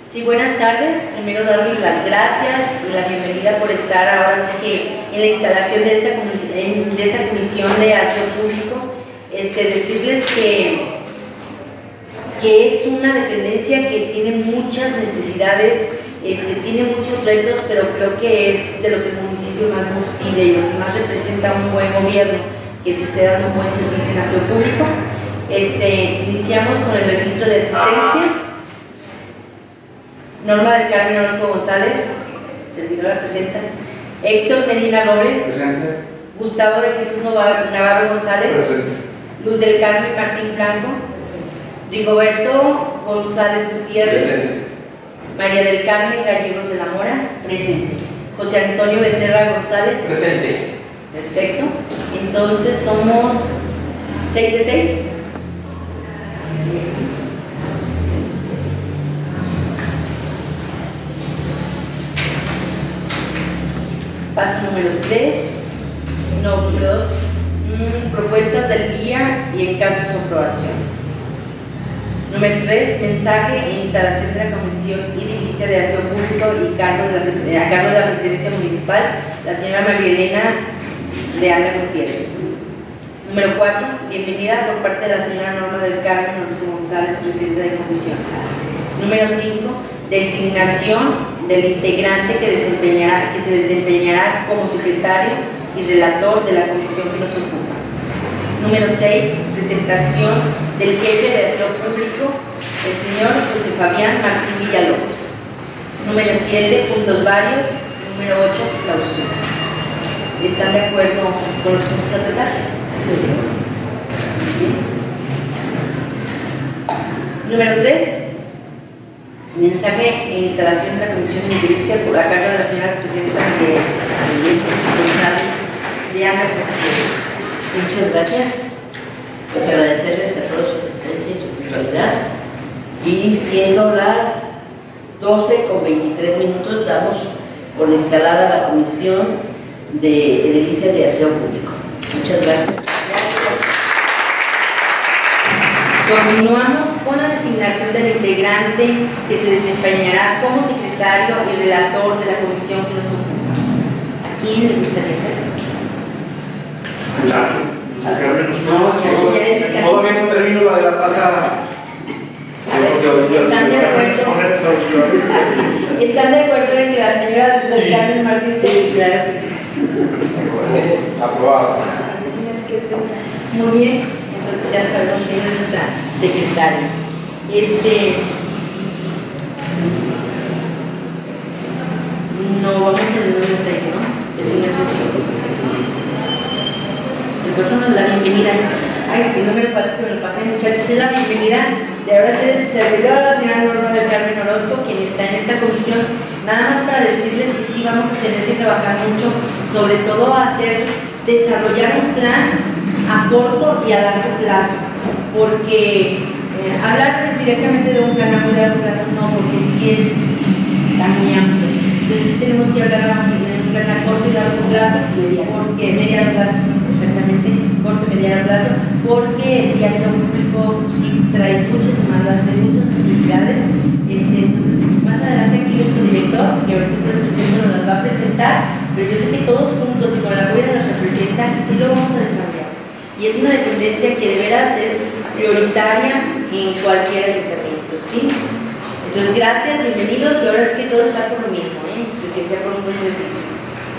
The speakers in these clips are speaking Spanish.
Sí, buenas tardes. Primero darles las gracias y la bienvenida por estar ahora sí que en la instalación de esta comisión de aseo público. Decirles que es una dependencia que tiene muchas necesidades, tiene muchos retos, pero creo que es de lo que el municipio más nos pide y lo que más representa un buen gobierno, que se esté dando un buen servicio en aseo público. Iniciamos con el registro de asistencia. Norma del Carmen Orozco González, servidora presenta. Héctor Medina Robles, presente. Gustavo de Jesús Navarro González, presente. Luz del Carmen Martín Franco, presente. Rigoberto González Gutiérrez, presente. María del Carmen Gallegos de la Mora, presente. José Antonio Becerra González, presente. Perfecto. Entonces somos 6 de 6. Paso número 3, número 2, propuestas del día y en caso de su aprobación. Número 3, mensaje e instalación de la Comisión Edilicia de Aseo Público y a cargo de la Presidencia Municipal, la señora María Elena Leana Gutiérrez. Número 4, bienvenida por parte de la señora Norma del Carmen Orozco González, presidenta de comisión. Número 5, designación del integrante que se desempeñará como secretario y relator de la comisión que nos ocupa. Número 6, presentación del jefe de aseo público, el señor José Fabián Martín Villalobos. Número 7, puntos varios. Número 8, clausura. ¿Están de acuerdo con los puntos a tratar? Sí. Número 3, mensaje e instalación de la Comisión de Edilicia por a cargo de la señora presidenta de Ana. Muchas gracias. Pues agradecerles a todos su asistencia y su puntualidad. Y siendo las 12:23, damos por instalada la Comisión de Edilicia de Aseo Público. Muchas gracias. Continuamos con la designación del integrante que se desempeñará como secretario y relator de la comisión que nos ocupa. ¿A quién le gustaría ser? Todavía no termino la de la pasada. ¿Están de acuerdo? ¿Están de acuerdo en que la señora Luz del Carmen Martín se... Sí, claro que sí. Aprobado. Muy bien, entonces ya sabemos quién es nuestra secretaria. No vamos en el número 6, ¿no? Es el número 6. Recuérdanos la bienvenida. Ay, el número 4 que me lo pasé, muchachos, es la bienvenida de ahora ser servidora, la señora Norma del Carmen Orozco, quien está en esta comisión. Nada más para decirles que sí vamos a tener que trabajar mucho, sobre todo desarrollar un plan a corto y a largo plazo, porque hablar directamente de un plan a muy largo plazo no, porque sí es tan muy amplio. Entonces sí tenemos que hablar de un plan a corto y largo plazo, porque mediano plazo, exactamente, corto y mediano plazo, porque si hace un público, sí trae muchas demandas, de muchas necesidades. Entonces más adelante aquí nuestro director, que ahorita se los presenta, nos las va a presentar, pero yo sé que todos juntos y con el apoyo de nuestra presidenta sí lo vamos a desarrollar. Y es una dependencia que de veras es prioritaria en cualquier ayuntamiento, ¿sí? Entonces, gracias, bienvenidos, y ahora sí que todo está por lo mismo, que sea por un buen servicio.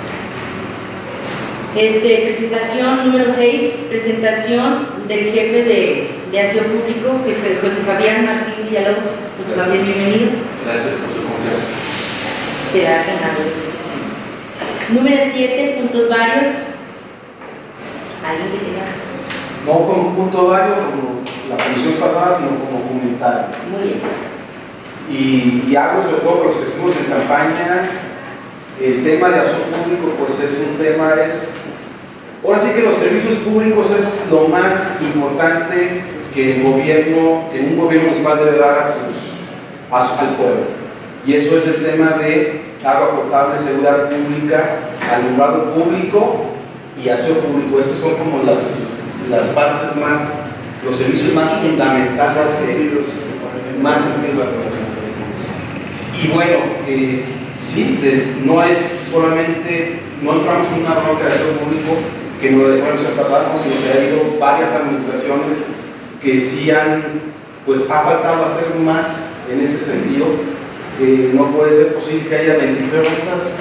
Presentación número 6, presentación del jefe de aseo público, que es el José Fabián Martín Villalobos. José Fabián, bienvenido. Gracias por su confianza. Será ganado, sí. Número 7, puntos varios. ¿Alguien que tenga? No como punto vario como la comisión pasada, sino como comentario. Muy bien. Y hago sobre todo los que estuvimos en campaña, el tema de aseo público, pues es un tema, ahora sí que los servicios públicos es lo más importante que un gobierno municipal debe dar al pueblo. Y eso es el tema de agua potable, seguridad pública, alumbrado público y aseo público. Esas son como las partes más, los servicios más fundamentales, más cumplidos de la población. Y bueno, sí, no es solamente, no entramos en una bronca de aseo público que no dejó de ser pasado, sino que ha habido varias administraciones que sí ha faltado hacer más en ese sentido. No puede ser posible que haya 23 rutas.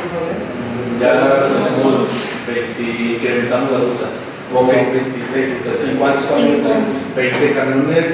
Ya somos 20, incrementamos las rutas. Ok. Son 26 rutas. ¿En cuántos camiones? 20 camiones,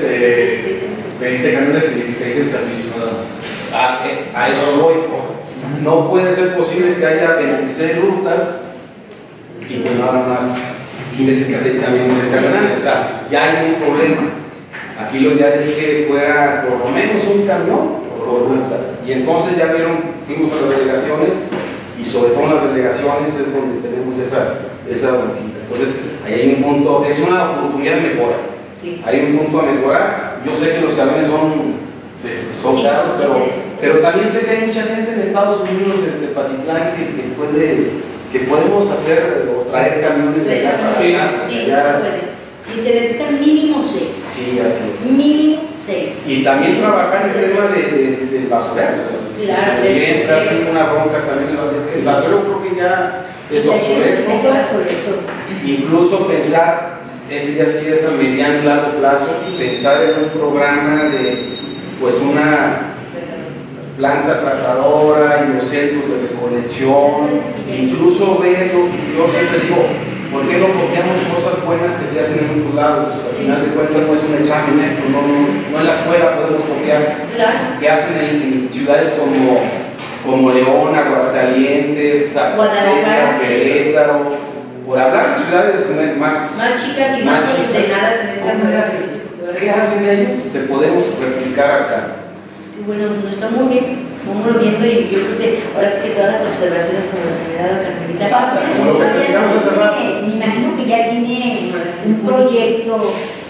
20 camiones y 16 en servicio nada más. A eso voy. No puede ser posible que haya 26 rutas y pues nada más 16 camiones caminando. O sea, ya hay un problema. Aquí lo ideal es que fuera por lo menos un camión por ruta. Y entonces ya vieron, fuimos a las delegaciones y sobre todo en las delegaciones es donde tenemos esa bronquita. Entonces, ahí hay un punto, es una oportunidad de mejora. Sí. Hay un punto a mejorar. Yo sé que los camiones son caros, pero también sé que hay mucha gente en Estados Unidos, de Patitlán, que podemos hacer o traer camiones de acá para allá. Sí, se puede. Y se necesitan mínimo 6. Sí, así es. Mínimo 6. Y también trabajar el tema del basurero. Claro. Si entras en una bronca también, el basurero creo que ya es obsoleto. Incluso pensar, ese ya sí es a mediano y largo plazo, pensar en un programa de pues una planta tratadora y los centros de recolección, incluso ver, yo siempre digo, ¿por qué no copiamos cosas buenas que se hacen en otros lados? Al final de cuentas no es un examen esto, no en la escuela podemos copiar, que hacen en ciudades como León, Aguascalientes, Zacatecas, Querétaro, por hablar de ciudades más chicas y más ordenadas en esta manera. ¿Qué hacen ellos? Te podemos replicar acá. Bueno, está muy bien, vamos viendo y yo creo que ahora sí que todas las observaciones como las que me ha dado Carmelita. Me imagino que ya tiene un proyecto.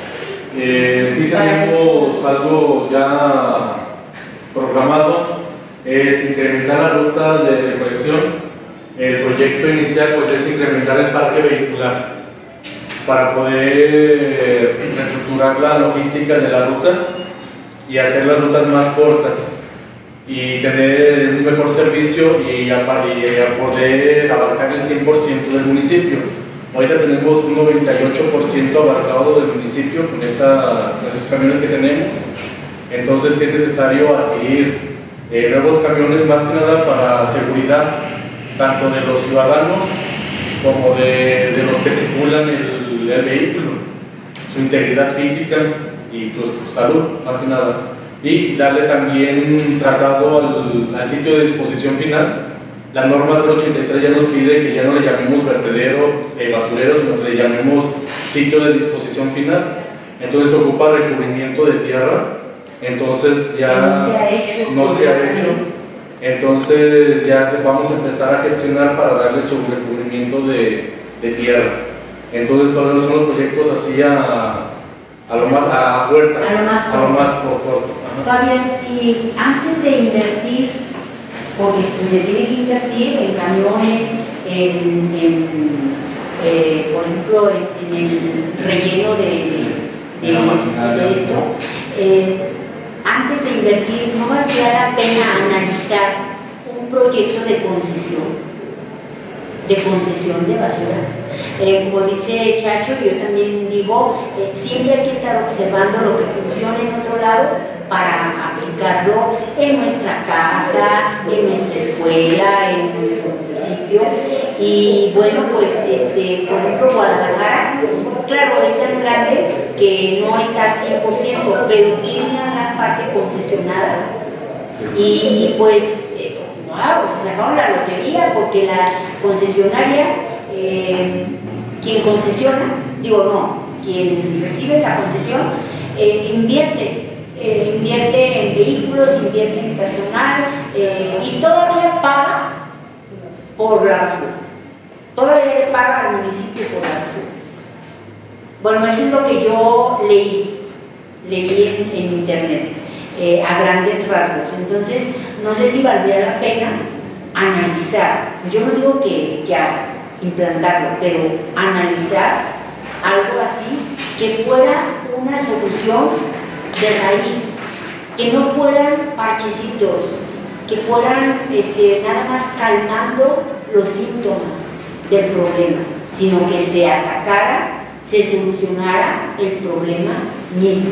Sí tenemos algo ya programado, es incrementar la ruta de recolección. El proyecto inicial pues es incrementar el parque vehicular para poder reestructurar la logística de las rutas y hacer las rutas más cortas y tener un mejor servicio y a poder abarcar el 100% del municipio. Ahorita tenemos un 98% abarcado del municipio con esos camiones que tenemos, entonces sí es necesario adquirir nuevos camiones más que nada para seguridad tanto de los ciudadanos como de los que tripulan el vehículo, su integridad física y pues salud más que nada, y darle también tratado al sitio de disposición final. La norma 083 ya nos pide que ya no le llamemos vertedero, basurero, sino que le llamemos sitio de disposición final. Entonces ocupa recubrimiento de tierra, entonces ya no se ha hecho. Entonces ya vamos a empezar a gestionar para darle su recubrimiento de tierra. Entonces son los proyectos así a lo más a puerta, a lo más corto. Fabián, y antes de invertir, porque se tiene que invertir en camiones, por ejemplo, en el relleno de esto, antes de invertir, ¿no valdría la pena analizar un proyecto de concesión de basura? Como dice Chacho, yo también digo, siempre hay que estar observando lo que funciona en otro lado para aplicarlo en nuestra casa, en nuestra escuela, en nuestro municipio. Y bueno, pues por ejemplo, Guadalajara, claro, es tan grande que no está al 100%, pero tiene una gran parte concesionada. Y pues, wow, se sacaron la lotería porque la concesionaria, quien concesiona, quien recibe la concesión, invierte en vehículos, invierte en personal y todavía paga por la basura. Todavía le paga al municipio por la basura. Bueno, eso es lo que yo leí en internet, a grandes rasgos. Entonces, no sé si valdría la pena analizar, yo no digo que ya implantarlo, pero analizar algo así que fuera una solución de raíz, que no fueran parchecitos, que fueran nada más calmando los síntomas del problema, sino que se atacara, se solucionara el problema mismo.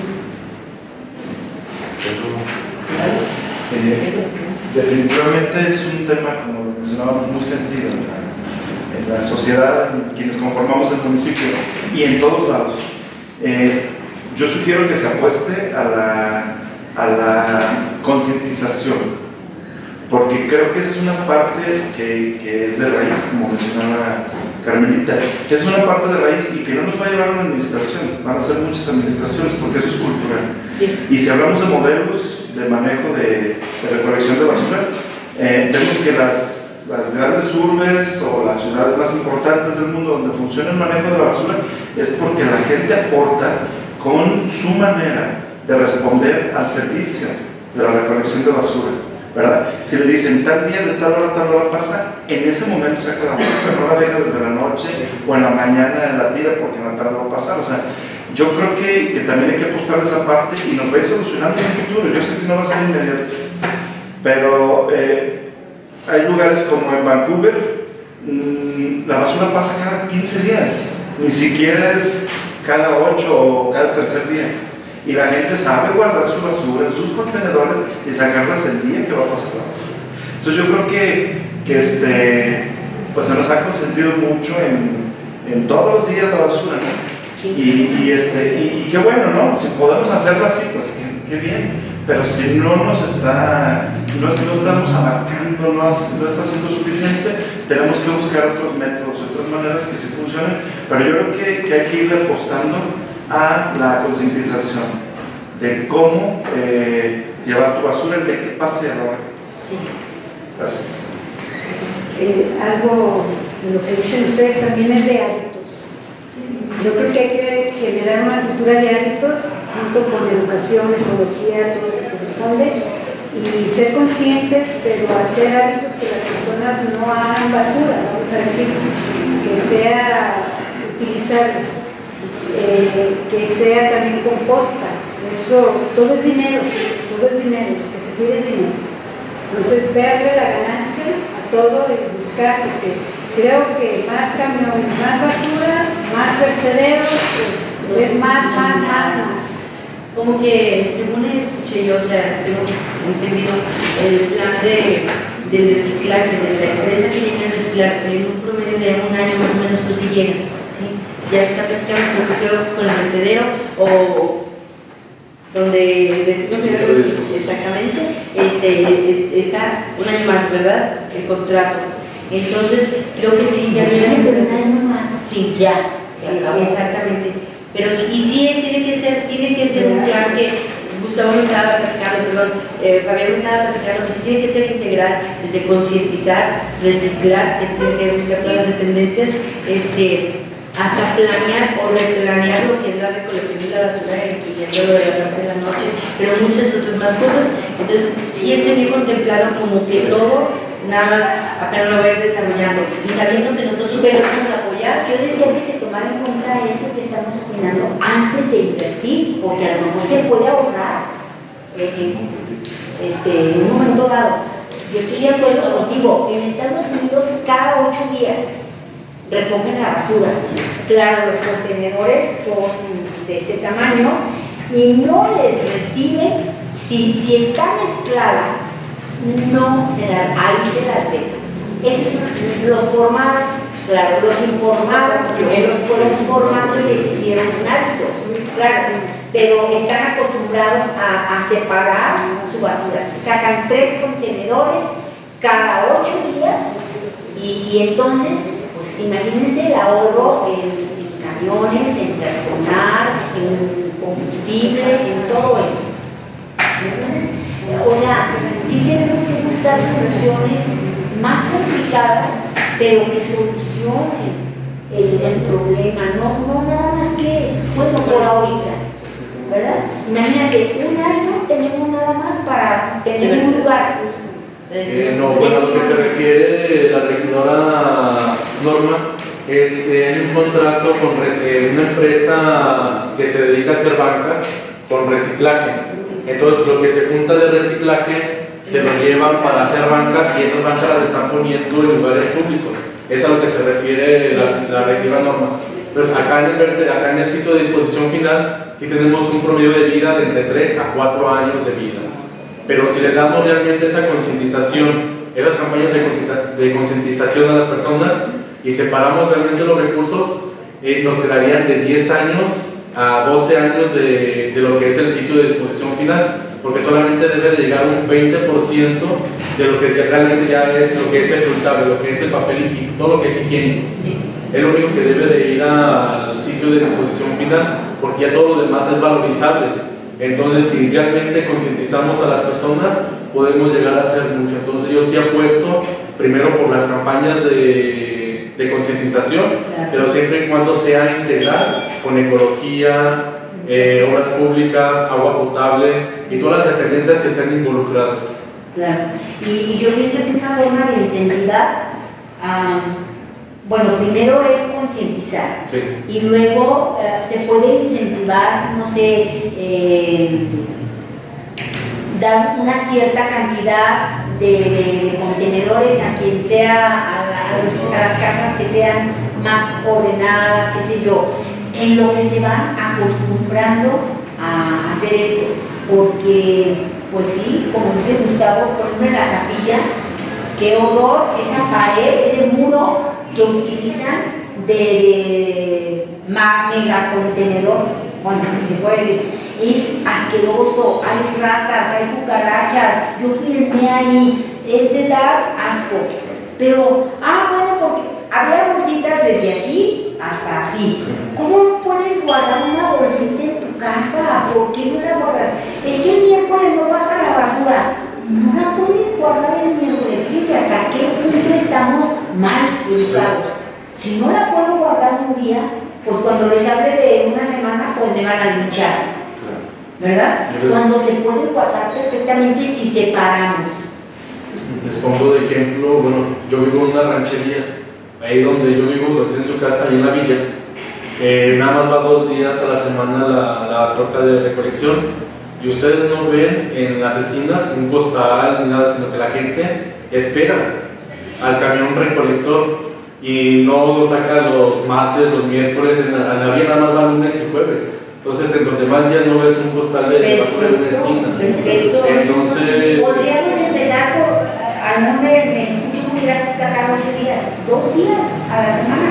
Definitivamente es un tema, como lo mencionábamos, muy sentido en la sociedad, en quienes conformamos el municipio y en todos lados. Yo sugiero que se apueste a la concientización, porque creo que esa es una parte que es de raíz, como mencionaba Carmelita. Es una parte de raíz y que no nos va a llevar a una administración, van a ser muchas administraciones, porque eso es cultural. Sí. Y si hablamos de modelos de manejo de recolección de basura, vemos que las grandes urbes o las ciudades más importantes del mundo donde funciona el manejo de la basura es porque la gente aporta con su manera de responder al servicio de la recolección de basura, ¿verdad? Si le dicen tal día de tal hora pasa, en ese momento saca la basura, no la deja desde la noche o en la mañana la tira porque en la tarde va a pasar. O sea, yo creo que también hay que apostar a esa parte y nos va a ir solucionando en el futuro. Yo sé que no va a ser inmediato, pero hay lugares como en Vancouver, la basura pasa cada 15 días, ni siquiera es cada 8 o cada tercer día. Y la gente sabe guardar su basura en sus contenedores y sacarlas el día que va a pasar la basura. Entonces yo creo que pues se nos ha consentido mucho en todos los días la basura, ¿no? Y qué bueno, ¿no? Si podemos hacerlo así, pues qué bien. Pero si no estamos abarcando, no está siendo suficiente, tenemos que buscar otros métodos, otras maneras que sí funcionen. Pero yo creo que hay que ir apostando a la concientización de cómo llevar tu basura, el día que pase y a la hora que pase. Sí. Gracias. Algo de lo que dicen ustedes también es de hábitos. Yo creo que hay que generar una cultura de hábitos junto con educación, ecología, todo lo que corresponde, y ser conscientes, pero hacer hábitos que las personas no hagan basura, vamos a decir, que sea utilizar, que sea también composta. Esto, todo es dinero, lo que se pide es dinero. Entonces, verle la ganancia a todo y buscar, porque creo que más camiones, más basura, más vertederos, pues, es más. Como que, según escuché yo, o sea, tengo entendido el plan del reciclaje, de la empresa que tiene el reciclaje, en un promedio de un año más o menos creo que llega, ¿sí? Ya se está practicando, creo, con el vertedero o donde el destino final, exactamente, está un año más, ¿verdad? El contrato. Entonces, creo que sí, ya viene un año más. Sí, ya, exactamente. Pero y sí tiene que ser un plan que Gustavo me estaba platicando, Fabián me estaba platicando, que sí tiene que ser integral, desde concientizar, reciclar, tiene que buscar todas las dependencias, hasta planear o replanear lo que es la recolección de la basura, incluyendo lo de la parte de la noche, pero muchas otras más cosas. Entonces, sí he tenido contemplado como que todo, nada más apenas lo voy a ir desarrollando, y sabiendo que nosotros vamos a apoyar. Yo decía que se tomara en cuenta esto que estamos opinando antes de invertir, porque a lo mejor se puede ahorrar en un momento dado. Yo estoy de acuerdo contigo, en Estados Unidos cada 8 días recogen la basura. Claro, los contenedores son de este tamaño y no les reciben, si está mezclada, no se las, ahí se las dejan. Los formaron, claro, los informaron, los fueron formando y les hicieron un hábito, claro, pero están acostumbrados a separar su basura. Sacan 3 contenedores cada 8 días y entonces, pues imagínense el ahorro en camiones, en personal, en combustibles, en todo eso. Entonces, o sea, sí tenemos que buscar soluciones más complicadas, pero que solucionen el problema, no nada más que, bueno, por ahorita, ¿verdad? Imagínate, un año tenemos nada más para tener un lugar. No, bueno, a lo que se refiere la regidora Norma es que hay un contrato con una empresa que se dedica a hacer bancas con reciclaje. Entonces, lo que se junta de reciclaje se lo llevan para hacer bancas y esas bancas las están poniendo en lugares públicos. Es a lo que se refiere la respectiva norma. Entonces, acá en el sitio de disposición final, sí tenemos un promedio de vida de entre 3 a 4 años de vida. Pero si le damos realmente esa concientización, esas campañas de concientización a las personas y separamos realmente los recursos, nos quedarían de 10 años a 12 años de lo que es el sitio de disposición final, porque solamente debe de llegar un 20% de lo que realmente ya es lo que es el resultado, lo que es el papel higiénico, todo lo que es higiénico. Sí. Es lo único que debe de ir al sitio de disposición final, porque ya todo lo demás es valorizable. Entonces, si realmente concientizamos a las personas, podemos llegar a hacer mucho. Entonces, yo sí apuesto primero por las campañas de concientización, Claro. pero siempre y cuando sea integral, con ecología, obras públicas, agua potable y todas las dependencias que estén involucradas. Claro. Y yo pienso que una forma de incentivar, bueno, primero es concientizar. Sí. Y luego se puede incentivar, no sé, dar una cierta cantidad de contenedores a quien sea, a las casas que sean más ordenadas, qué sé yo, en lo que se van acostumbrando a hacer esto. Porque, pues sí, como dice Gustavo, por ejemplo en la capilla, qué horror esa pared, ese muro que utilizan de mega contenedor, bueno, se puede decir, es asqueroso, hay ratas, hay cucarachas, yo filmé ahí, es de dar asco, pero, bueno, porque había bolsitas desde así hasta así. ¿Cómo puedes guardar una bolsita en tu casa? ¿Por qué no la guardas? Es que el miércoles no pasa la basura. No la puedes guardar el miércoles. Fíjate hasta qué punto estamos mal educados. Si no la puedo guardar un día, pues cuando les hable de una semana, pues me van a linchar. ¿Verdad? Cuando se puede guardar perfectamente si separamos. Les pongo de ejemplo, bueno, yo vivo en una ranchería, ahí donde yo vivo, lo tiene en su casa, ahí en la villa. Nada más va 2 días a la semana la troca de recolección y ustedes no ven en las esquinas un costal ni nada, sino que la gente espera al camión recolector y no lo saca los martes, los miércoles, en la villa nada más va lunes y jueves. Entonces en los demás días no ves un costal de basura en una esquina. Perfecto. Entonces, podríamos empezar por, al nombre, me escucho muy gráfica cada 8 días, 2 días a la semana.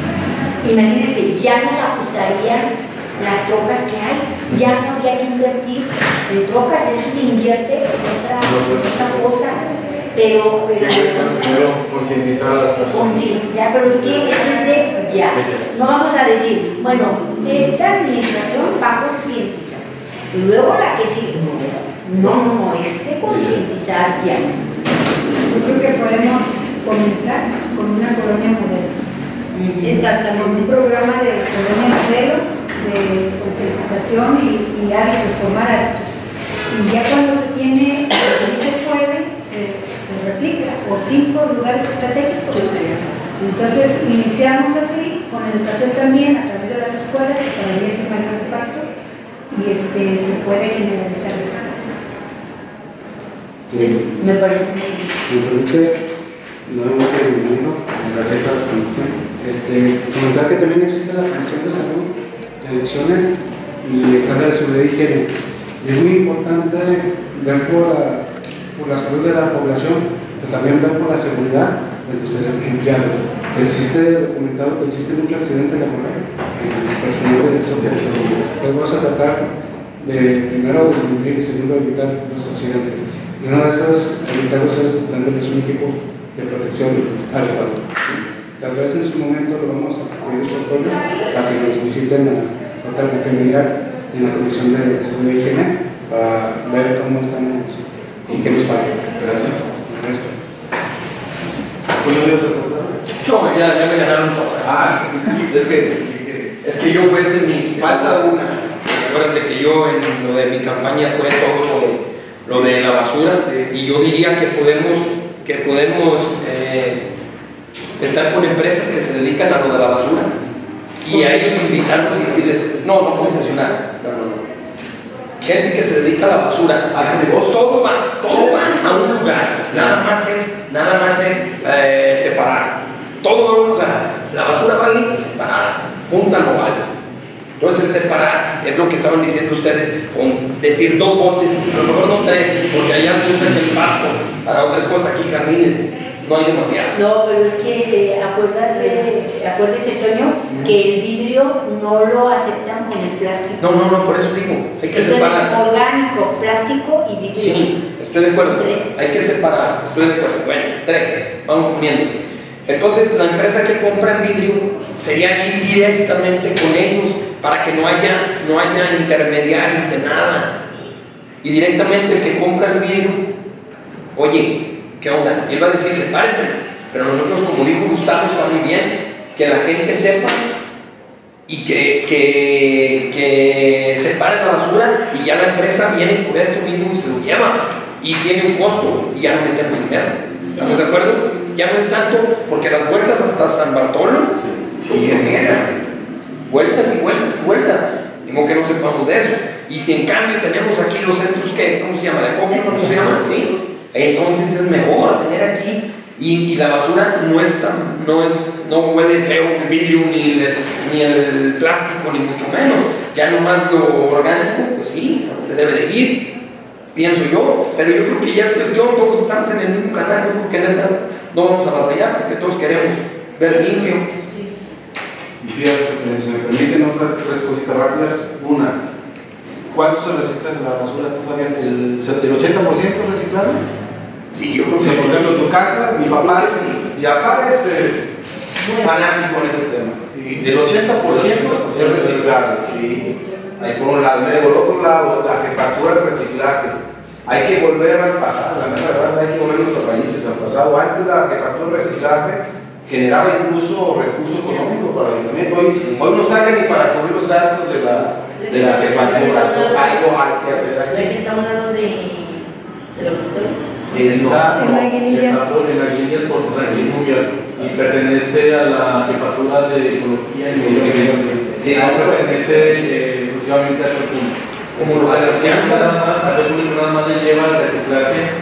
Imagínense, ya nos ajustarían las trocas que hay, ya no habría que invertir en trocas, eso se invierte en otra cosa, pero primero concientizar a las personas. concientizar, pero es que es de ya. No vamos a decir, bueno, esta administración va a concientizar, y luego la que sigue. No, es de concientizar ya. Yo creo que podemos comenzar con una colonia modelo. Exactamente. Con un programa de colonia modelo, de concientización y hábitos, formar hábitos. Y ya cuando se tiene, si se puede, se replica, o 5 lugares estratégicos. Entonces, iniciamos así, con educación también, a través de las escuelas, que cada día es el mayor impacto, y se puede generalizar después. Sí. Me parece. Me permite, nuevamente bienvenido, gracias a la comisión. Comentar que también existe la Comisión de Salud, Elecciones y Estado de Seguridad y Higiene. Es muy importante ver por la salud de la población, pero también ver por la seguridad de los empleados. Existe documentado que existe mucho accidente laboral en el personal de elección. Entonces vamos a tratar de primero disminuir y segundo evitar los accidentes. Y uno de esos evitarlos es dándoles un equipo de protección adecuado. Tal vez en su momento lo vamos a pedir su apoyo para que nos visiten a otra oportunidad en la Comisión de Seguridad y Higiene para ver cómo estamos y qué nos falta. Gracias. No, ya me ganaron todas. Es que yo fuese mi... Falta una. Recuerden que yo en lo de mi campaña fue todo lo de la basura y yo diría que podemos estar con empresas que se dedican a lo de la basura y a ellos invitarlos y decirles, no concesionar, no. gente que se dedica a la basura, Hacen negocio. todo va a un lugar, nada más es separar, todo va a un lugar, la basura vale separada, junta no vale. Entonces el separar es lo que estaban diciendo ustedes, con decir 2 botes, a lo mejor no 3, porque allá se usa el pasto para otra cosa, aquí jardines, no hay demasiado. No, pero es que acuérdese, Toño, que el vidrio no lo aceptan con el plástico. No, por eso digo, hay que Eso separar. es orgánico, plástico y vidrio. Sí, estoy de acuerdo, 3. hay que separar, estoy de acuerdo. Bueno, 3, vamos poniendo. Entonces la empresa que compra el vidrio sería ir directamente con ellos para que no haya intermediarios de nada. Y directamente el que compra el vidrio, oye, ¿qué onda? Él va a decir, sepárenme. Pero nosotros, como dijo Gustavo, está muy bien, que la gente sepa y que separe la basura y ya la empresa viene por esto mismo y se lo lleva. Y tiene un costo y ya no metemos dinero. ¿Estamos de acuerdo? Ya no es tanto, porque las vueltas hasta San Bartolo se niegan. Vueltas y vueltas y vueltas. Digo que no sepamos de eso. Y si en cambio tenemos aquí los centros que, ¿cómo se llama? ¿De acopio? ¿Cómo se llama? ¿Sí? Entonces es mejor tener aquí. Y la basura no huele feo el vidrio ni el plástico, ni mucho menos. Ya nomás lo orgánico, pues sí, le debe de ir. Pienso yo, pero yo creo que ya es cuestión, todos estamos en el mismo canal, yo creo que en esta no vamos a batallar, porque todos queremos ver limpio. Y fíjate, si me permiten otras 3 cositas rápidas. Una, ¿cuánto se recicla en la basura? ¿Tú, Fabián? ¿El 80% reciclado? Sí, yo creo que Sí, por ejemplo, en tu casa, mi papá es fanático en ese tema. El 80% es reciclable, sí. Ahí por un lado, luego por otro lado, la jefatura del reciclaje. Hay que volver al pasado, la verdad, hay que volver nuestras raíces al pasado. Antes la jefatura del reciclaje generaba incluso recursos económicos para el ayuntamiento. Hoy no saca ni para cubrir los gastos de la jefatura. Entonces, algo hay que hacer La aquí. que está a un lado de la auditorio. Está En la Aguilillas. Está por en Aguilillas por Tranquil Mundial y pertenece a la jefatura de ecología y medio ambiente. Sí, no pertenece exclusivamente a ese punto. Como las llantas. A ese punto nada más le lleva el reciclaje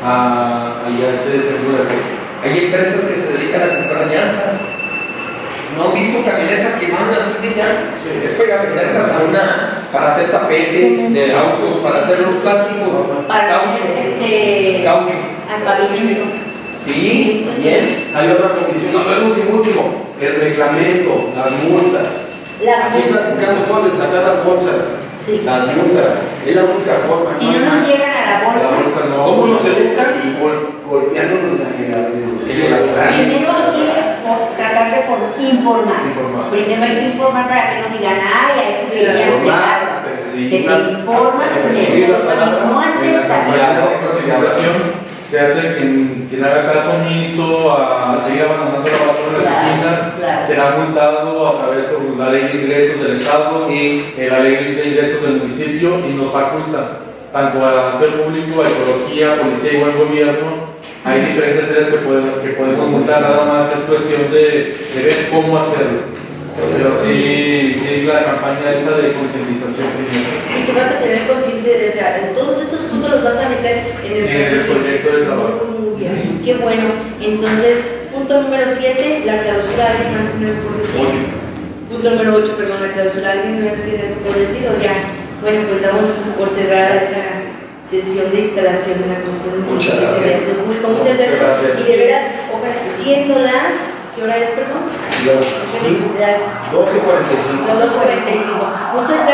y a ese seguro de costo. Hay empresas que se dedican a comprar llantas. ¿No han visto camionetas que van así de llantas? Es para venderlas para hacer tapetes de autos, para hacer los plásticos, Para caucho. Caucho. al pavimento. Sí, bien. Hay otra condición, no es lo último, el reglamento, las multas. Aquí platicando sobre sacar las bolsas, Sí. las multas, es la única forma. Si no nos llegan a la La bolsa, bolsa no. ¿Cómo nos educan? Y golpeándonos en la primero hay que tratar de informar. Primero hay que informar para que no digan, ay, a eso que ya no te da. Se te informa, si no aceptas. La concientización se hace quien haga caso omiso a seguir abandonando la basura en las esquinas, Claro. será multado a través de la ley de ingresos del Estado, la ley de ingresos del municipio y nos faculta tanto a hacer público, a ecología, policía y buen gobierno. Hay diferentes sedes que podemos multar, nada más es cuestión de ver cómo hacerlo. Pero sí la campaña esa de concientización primero. Y que vas a tener consciente de, o sea, todos estos puntos los vas a meter en el proyecto de trabajo. Muy bien, qué bueno. Entonces, punto número 7, la clausura. ¿Alguien más tiene algo por decir? Punto número 8, perdón, la clausura. ¿Alguien me tiene algo por decir o ya? Bueno, pues damos por cerrada esta sesión de instalación de la Comisión de Muchas gracias. Servicio Público. Muchas gracias. Y de veras, ojalá, siendo ¿qué hora es, perdón? Las 12:45. Las 2:45. Muchas